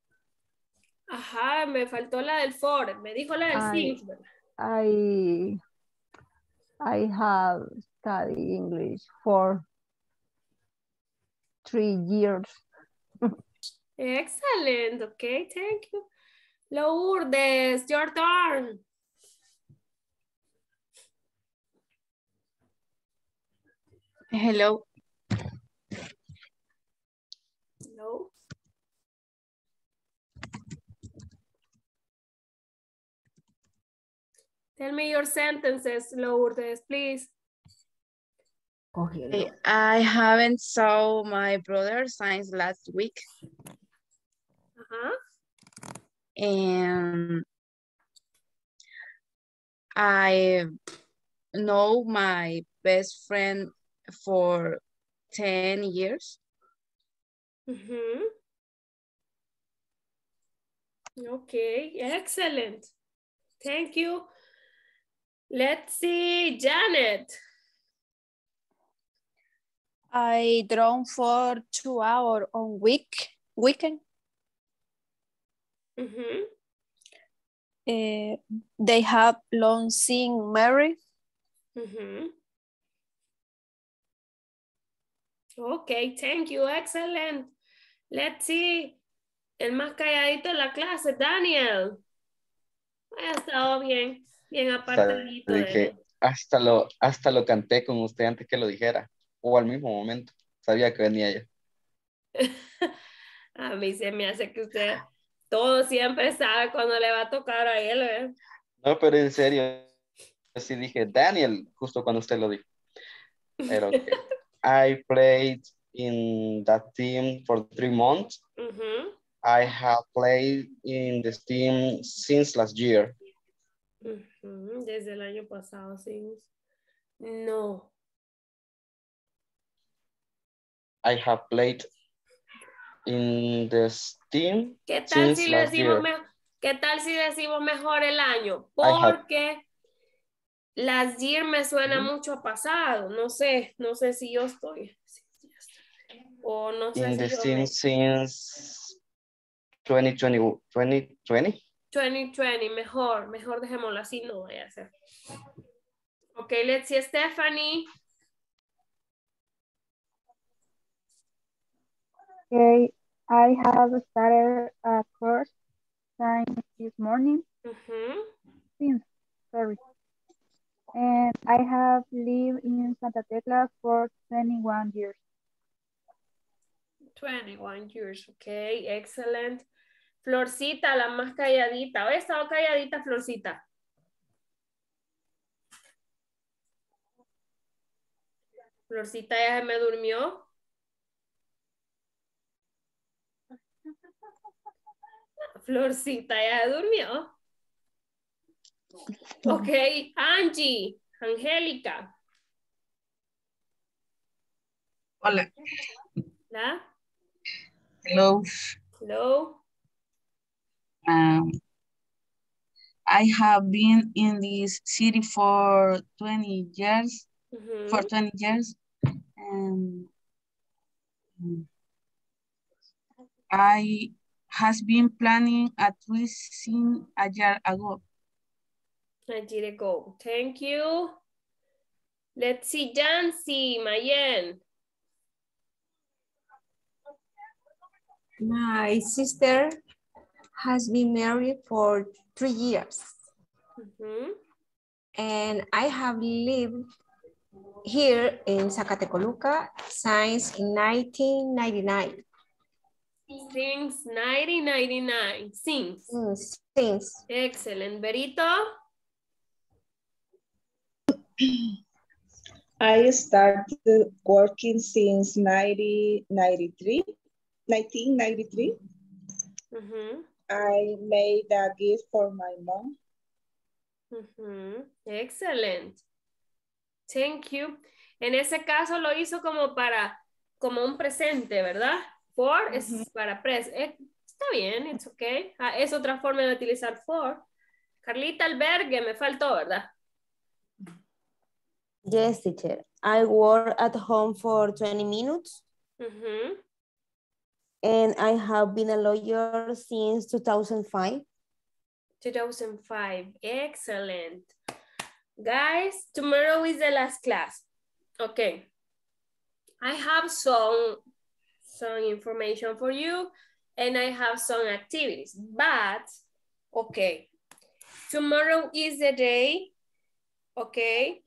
Ajá, me faltó la del for. Me dijo la del since, ¿verdad? I have studied English for 3 years. Excellent. Okay, thank you. Lourdes, your turn. Hello. No. Tell me your sentences, Lourdes, please. I haven't saw my brother since last week. And I know my best friend for 10 years. Okay, excellent. Thank you. Let's see, Janet. I drove for 2 hours on weekend. They have long seen Mary. Okay, thank you, excellent. Let's see, el más calladito de la clase, Daniel. Ha estado bien apartadito. Dije, hasta lo canté con usted antes que lo dijera, o al mismo momento, sabía que venía yo. A mí se me hace que usted todo siempre sabe cuando le va a tocar a él, ¿eh? No, pero en serio, sí dije Daniel justo cuando usted lo dijo. Pero okay. I played in that team for 3 months. Ujú, I have played in this team since last year. ujú, desde el año pasado, sí. No. I have played in this team ¿Qué tal since si le last decimos year. qué tal si decimos mejor el año? I have Porque last year me suena mucho a pasado. No sé si yo estoy. O no sé in si the yo team me. since 2020. 2020, mejor dejémoslo así, no vaya a ser. Ok, let's see, Stephanie. Okay, I have started a course since this morning. Sorry. And I have lived in Santa Tecla for 21 years. 21 years, ok, excellent. Florcita, la más calladita. ¿Hoy he estado calladita, Florcita? Florcita ya se me durmió. Florcita ya se durmió. Ok, Angie, Angélica. Hola. ¿La? Hello. Hello. I have been in this city for 20 years. For 20 years. And I has been planning a trip since a year ago. A year ago. Thank you. Let's see, Jancy, Mayen. My sister has been married for 3 years. And I have lived here in Zacatecoluca since 1999. Since 1999. Since. Since. Excellent. Berito? I started working since 1993. I made a gift for my mom. Excellent. Thank you. En ese caso lo hizo como un presente, ¿verdad? For es para está bien, it's okay. Es otra forma de utilizar for. Carlita, albergue, me faltó, ¿verdad? Yes, teacher. I work at home for 20 minutes. And I have been a lawyer since 2005. 2005. Excellent. Guys, tomorrow is the last class. Okay. I have some information for you and I have some activities, but okay. Tomorrow is the day, okay,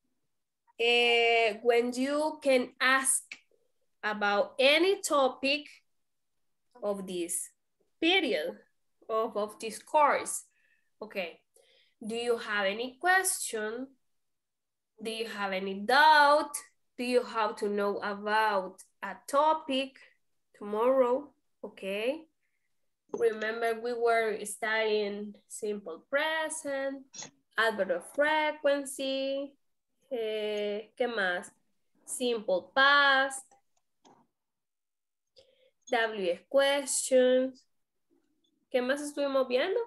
when you can ask about any topic of this period, of this course. Okay, do you have any question? Do you have any doubt? Do you have to know about a topic tomorrow? Okay. Remember we were studying simple present, adverb of frequency, ¿qué más? Simple past, WH questions. ¿Qué más estuvimos viendo?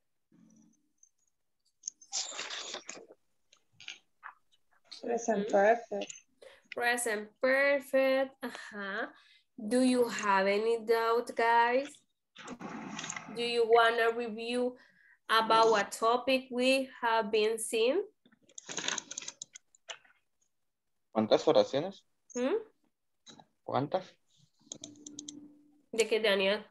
Present perfect. Present perfect. Do you have any doubt, guys? Do you want to review about what topic we have been seeing? ¿Cuántas oraciones? ¿Cuántas? ¿De qué, Daniel?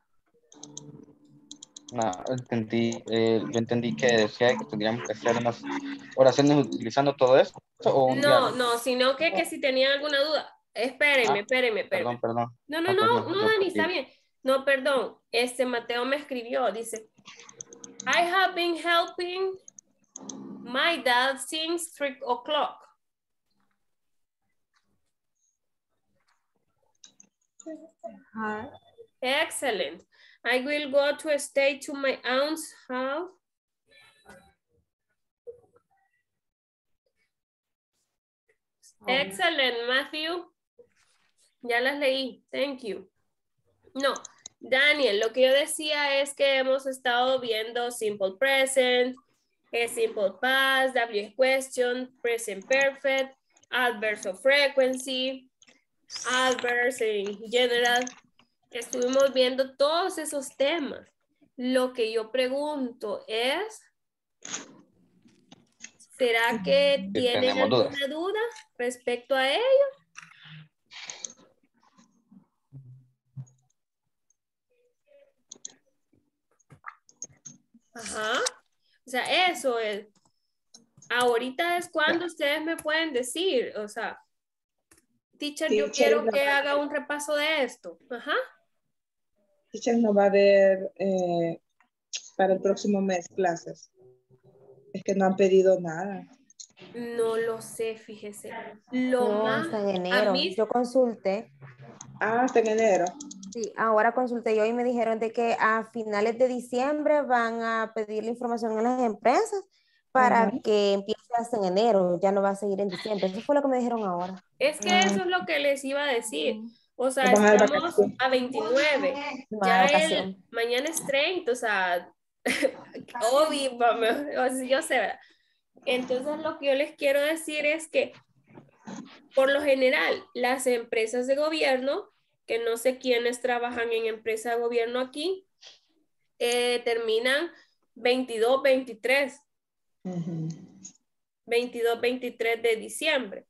No, yo entendí que decía que tendríamos que hacer unas oraciones utilizando todo eso. ¿O un diálogo? No, sino que si tenían alguna duda. Espérenme. Perdón. No, Yo Dani, perdí. está bien. No, perdón. Mateo me escribió, dice, I have been helping my dad since 3 o'clock. Excellent. I will go to stay to my aunt's house. Excellent, Matthew. Ya las leí. Thank you. No, Daniel, lo que yo decía es que hemos estado viendo simple present, simple past, WH question, present perfect, adverbs of frequency, adverbs en general. Estuvimos viendo todos esos temas. Lo que yo pregunto es, ¿será que tienen Tenemos alguna duda respecto a ello? Ajá. O sea, eso es. Ahorita es cuando ustedes me pueden decir, o sea, teacher, yo quiero que haga un repaso de esto. Ajá. Teacher, no va a haber para el próximo mes clases. Es que no han pedido nada. No lo sé, fíjese. No, hasta en enero. Yo consulté. Ah, hasta en enero. Sí, ahora consulté yo y me dijeron de que a finales de diciembre van a pedir la información a las empresas para que empiece hasta en enero, ya no va a seguir en diciembre. Eso fue lo que me dijeron ahora. Es que eso es lo que les iba a decir. O sea, estamos a 29. Ya mañana es 30, o sea, obvio, yo sé, ¿verdad? Entonces lo que yo les quiero decir es que por lo general las empresas de gobierno, que no sé quiénes trabajan en empresa de gobierno aquí, terminan 22, 23. 22, 23 de diciembre.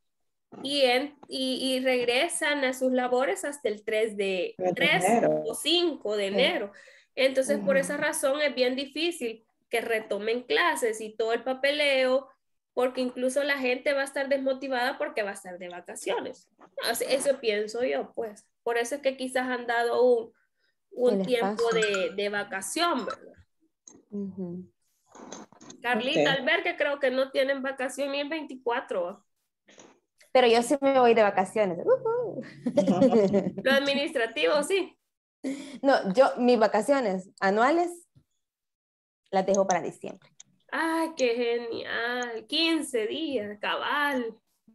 Y regresan a sus labores hasta el 3 o 5 de enero. Entonces, por esa razón es bien difícil que retomen clases y todo el papeleo, porque incluso la gente va a estar desmotivada porque va a estar de vacaciones. Eso pienso yo, pues. Por eso es que quizás han dado un tiempo de vacación, ¿verdad? Carlita, al ver que creo que no tienen vacación ni el 24. Pero yo sí me voy de vacaciones. Lo administrativo, sí. No, mis vacaciones anuales las dejo para diciembre. ¡Ay, qué genial! 15 días, cabal.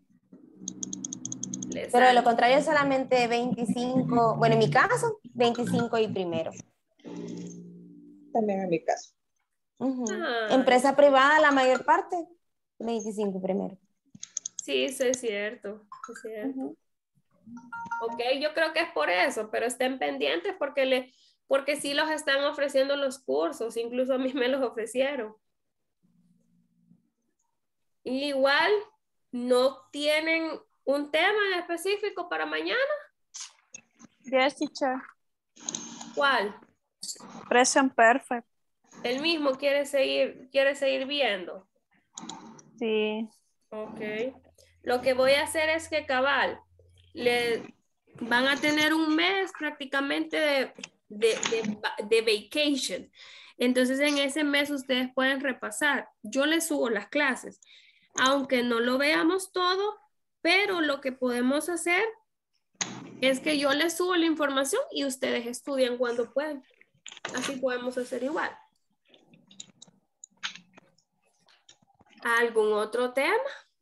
Pero de lo contrario, solamente 25, bueno, en mi caso, 25 y primero. También en mi caso. Empresa privada, la mayor parte, 25 primero. Sí, eso es cierto. Es cierto. Ok, yo creo que es por eso, pero estén pendientes porque sí los están ofreciendo los cursos, incluso a mí me los ofrecieron. Y igual, ¿no tienen un tema en específico para mañana? Yes, teacher. ¿Cuál? Present perfect. El mismo quiere seguir viendo. Sí. Ok. Lo que voy a hacer es que cabal, van a tener un mes prácticamente de vacation. Entonces en ese mes ustedes pueden repasar. Yo les subo las clases, aunque no lo veamos todo, pero lo que podemos hacer es que yo les subo la información y ustedes estudian cuando pueden. Así podemos hacer igual. ¿Algún otro tema?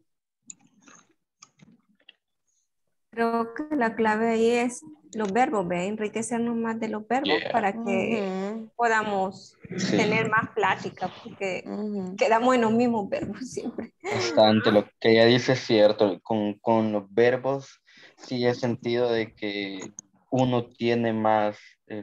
Creo que la clave ahí es los verbos, enriquecernos más de los verbos para que podamos tener más plática, porque quedamos en los mismos verbos siempre. Bastante, lo que ella dice es cierto, con los verbos sí he sentido de que uno tiene más,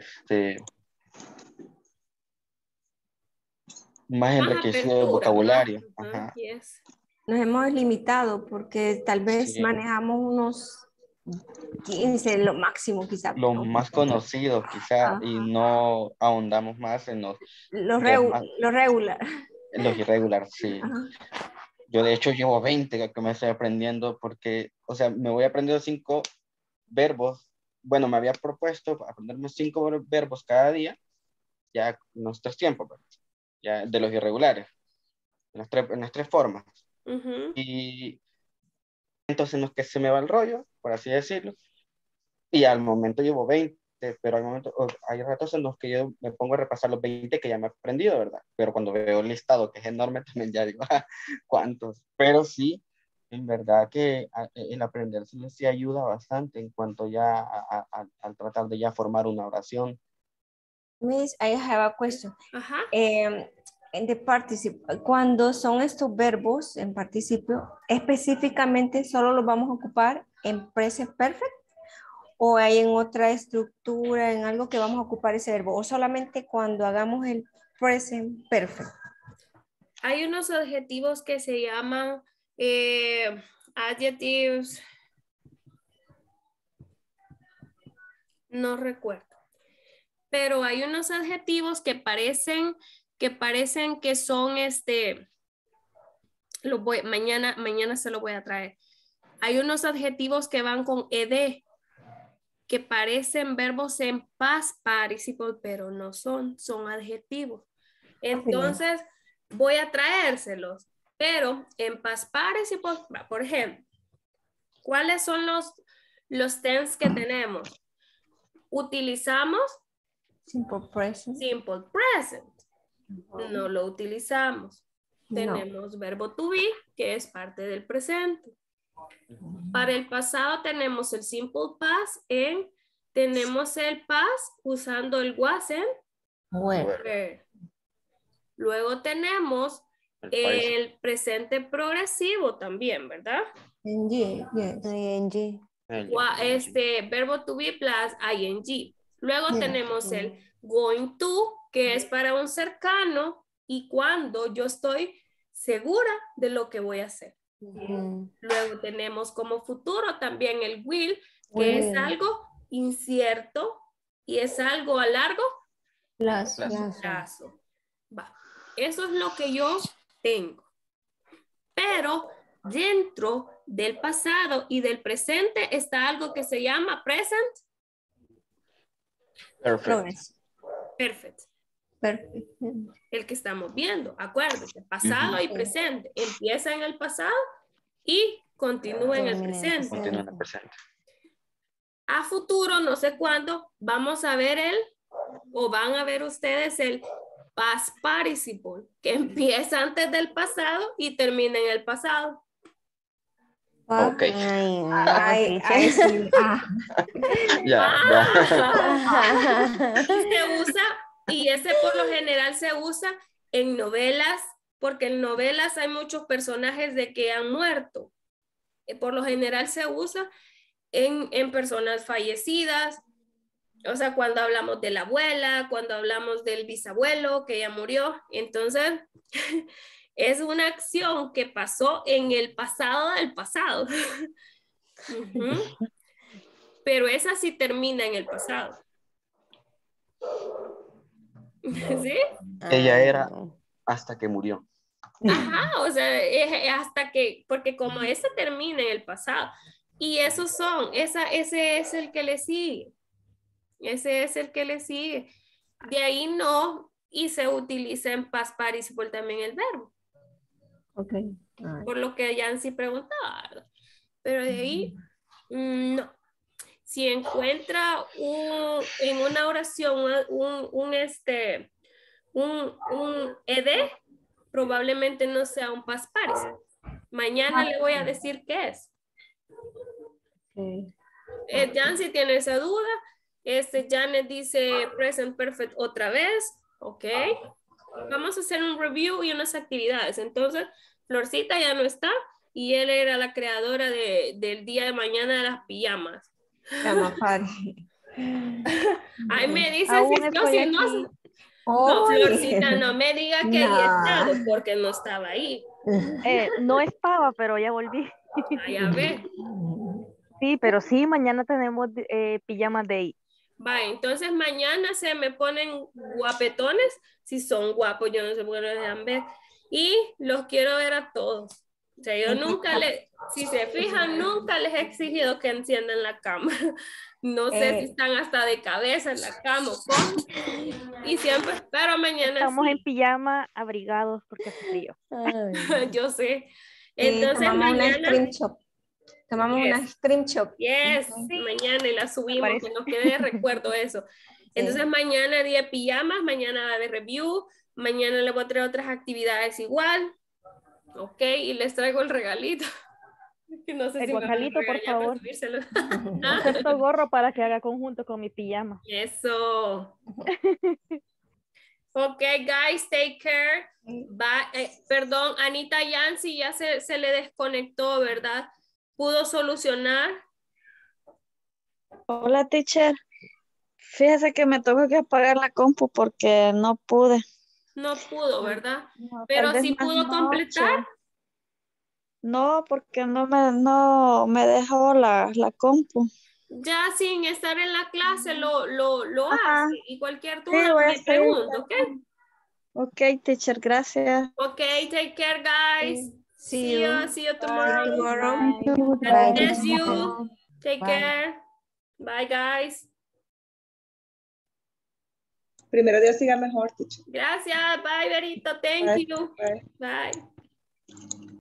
más enriquecido el vocabulario. Ajá. Yes. Nos hemos limitado porque tal vez manejamos unos 15, lo máximo quizá. Lo más conocido quizá, y no ahondamos más en los regular. En los irregular, sí. Yo de hecho llevo 20 que me estoy aprendiendo porque, o sea, me voy aprendiendo 5 verbos. Bueno, me había propuesto aprenderme 5 verbos cada día, ya en los 3 tiempos, ya de los irregulares, en las 3 formas. Y entonces en los que se me va el rollo, por así decirlo, Y al momento llevo 20, pero al momento, hay ratos en los que yo me pongo a repasar los 20 que ya me he aprendido, ¿verdad? Pero cuando veo el listado, que es enorme, también ya digo, ¿cuántos? Pero sí, en verdad que el aprenderse sí ayuda bastante en cuanto ya al tratar de ya formar una oración. Miss, I have a question. Ajá. En the participle, cuando son estos verbos en participio, específicamente solo los vamos a ocupar en present perfect, o hay en otra estructura, en algo que vamos a ocupar ese verbo, o solamente cuando hagamos el present perfect. Hay unos adjetivos que se llaman adjectives, no recuerdo, pero hay unos adjetivos que parecen que son mañana se lo voy a traer. Hay unos adjetivos que van con ed, que parecen verbos en past participle, pero no son adjetivos. Entonces, voy a traérselos, pero en past participle, por ejemplo, ¿cuáles son los tense que tenemos? Utilizamos simple present. Simple present. No lo utilizamos. No. Tenemos verbo to be, que es parte del presente. Para el pasado tenemos el simple past tenemos el past usando el wasn't. Were. Luego tenemos el presente progresivo también, ¿verdad? ing, yes. ing. Verbo to be plus ing. Luego Yeah. tenemos el going to, que es para un cercano y cuando yo estoy segura de lo que voy a hacer. Luego tenemos como futuro también el will, que es algo incierto y es algo a largo plazo. Va. Eso es lo que yo tengo. Pero dentro del pasado y del presente está algo que se llama present perfect. El que estamos viendo, acuérdense, pasado y presente. Empieza en el pasado y continúa en el presente. A futuro, no sé cuándo, vamos a ver van a ver ustedes el past participle, que empieza antes del pasado y termina en el pasado. Ok. Y ese por lo general se usa en novelas, porque en novelas hay muchos personajes de que han muerto. Por lo general se usa en personas fallecidas, o sea, cuando hablamos de la abuela, cuando hablamos del bisabuelo que ya murió. Entonces, es una acción que pasó en el pasado del pasado. Pero esa sí termina en el pasado. ¿Sí? Ella era hasta que murió. Ajá, o sea, es hasta que, porque como ese termina en el pasado. Y esos son, ese es el que le sigue. Ese es el que le sigue. De ahí no, y se utiliza en past participle también el verbo. Ok. Por lo que Yancy preguntaba, ¿verdad? Pero de ahí, no. Si encuentra en una oración un ed, probablemente no sea un past participle. Mañana le voy a decir qué es. Yancy tiene esa duda. Janet dice present perfect otra vez. Ok. Vamos a hacer un review y unas actividades. Entonces, Florcita ya no está y él era la creadora del día de mañana de las pijamas. Ay, me dice si no, Florcita, no me diga que había estado porque no estaba ahí. No estaba, pero ya volví. Ya ve. Sí, pero sí, mañana tenemos pijama day. Va, entonces mañana se me ponen guapetones, si son guapos, yo no sé por qué no les dejan ver, y los quiero ver a todos. O sea, yo nunca si se fijan, nunca les he exigido que enciendan la cámara. No sé si están hasta de cabeza en la cama o cómo. Y siempre espero mañana. Estamos en pijama abrigados porque hace frío. Yo sé. Entonces mañana. Tomamos una screenshot. Yes, mañana y la subimos, que nos quede de recuerdo eso. Entonces mañana día de pijamas, mañana va a haber review, mañana le voy a traer otras actividades igual. Ok, y les traigo el regalito. Que no sé el si guacalito, por favor. Esto gorro para que haga conjunto con mi pijama. Eso. Ok, guys, take care. Bye. Perdón, Anita Yancy ya se le desconectó, ¿verdad? ¿Pudo solucionar? Hola, teacher. Fíjese que me tuve que apagar la compu porque no pude. No pudo, ¿verdad? No, pero tal sí vez más pudo completar. No, porque no me dejó la compu. Ya sin estar en la clase lo hace. Y cualquier Sí, duda voy a me hacer. pregunto, ¿ok? Ok, teacher, gracias. Ok, take care, guys. See you tomorrow. Bye. God bless you. Take care. Bye, guys. Primero Dios siga mejor, teacher. Gracias. Bye, Berito. Thank you. Bye. Bye.